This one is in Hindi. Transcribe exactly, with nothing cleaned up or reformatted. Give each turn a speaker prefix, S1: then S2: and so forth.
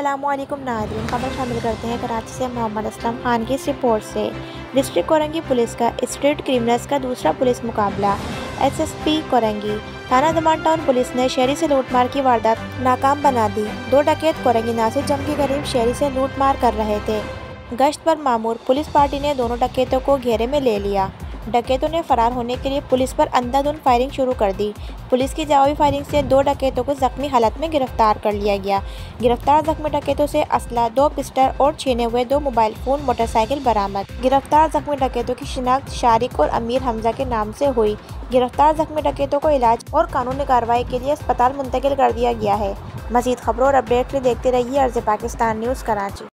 S1: अस्सलामुअलैकुम नाज़रीन, खबर शामिल करते हैं कराची से मोहम्मद असलम खान की इस रिपोर्ट से। डिस्ट्रिक्ट कोरंगी पुलिस का स्ट्रीट क्रिमिनल्स का दूसरा पुलिस मुकाबला। एसएसपी कोरंगी थाना दमान टाउन पुलिस ने शहरी से लूटमार की वारदात नाकाम बना दी। दो डकैत कोरंगी नासिर जंग के करीब शहरी से लूटमार कर रहे थे। गश्त पर मामूर पुलिस पार्टी ने दोनों डकैतों को घेरे में ले लिया। डकैतों ने फरार होने के लिए पुलिस पर अंधाधुंध फायरिंग शुरू कर दी। पुलिस की जवाबी फायरिंग से दो डकैतों को जख्मी हालत में गिरफ्तार कर लिया गया। गिरफ्तार जख्मी डकैतों से असला, दो पिस्टल और छीने हुए दो मोबाइल फोन, मोटरसाइकिल बरामद। गिरफ्तार जख्मी डकैतों की शिनाख्त शारिक और अमीर हमजा के नाम से हुई। गिरफ्तार जख्मी डकैतों को इलाज और कानूनी कार्रवाई के लिए अस्पताल मुंतकिल कर दिया गया है। मज़ीद खबरों और अपडेट के लिए देखते रहिए अर्ज़ पाकिस्तान न्यूज़ कराची।